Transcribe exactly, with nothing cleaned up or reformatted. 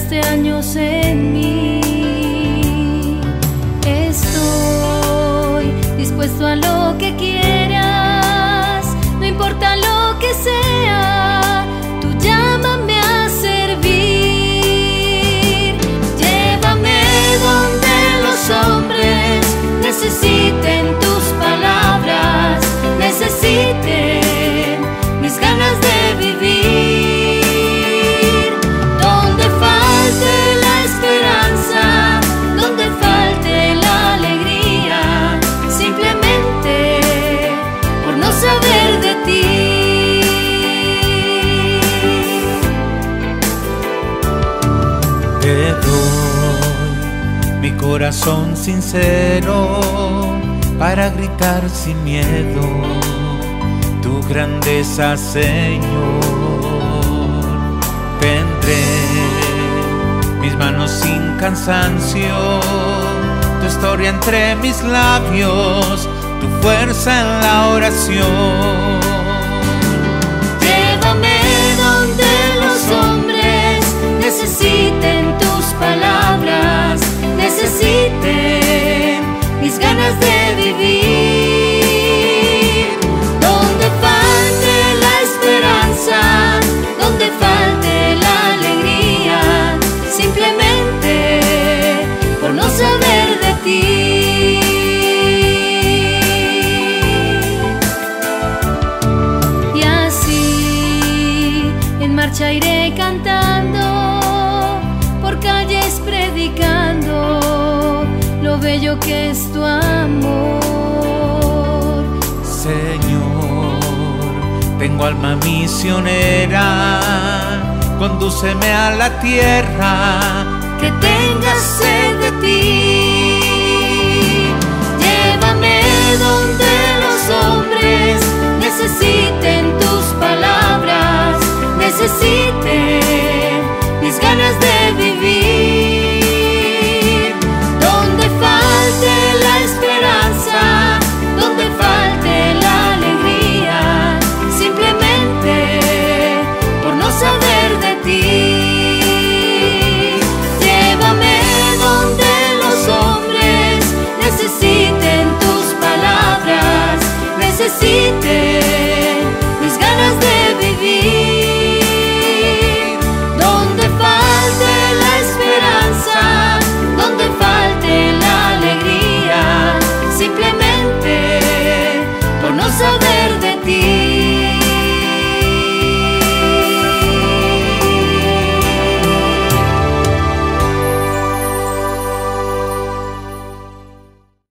dejaste años en mí. Estoy dispuesto a lo que quieras, no importa lo que sea, tú llámame a servir. Llévame donde los hombres necesiten tus palabras, necesiten mis ganas de vivir. Donde falte la esperanza, donde falte la alegría, simplemente por no saber de ti. Te doy mi corazón sincero para gritar sin miedo tu grandeza, Señor. Tendré mis manos sin cansancio, tu historia entre mis labios, tu fuerza en la oración. Llévame donde los hombres necesiten tus palabras, necesiten mis ganas de vivir. Donde falte la esperanza, donde falte la alegría, simplemente por no saber de ti. Y así en marcha iré cantando, por calles predicando lo bello que es tu amor. Señor, tengo alma misionera, condúceme a la tierra Que tenga sed de ti. Llévame donde los hombres necesiten tus palabras, necesiten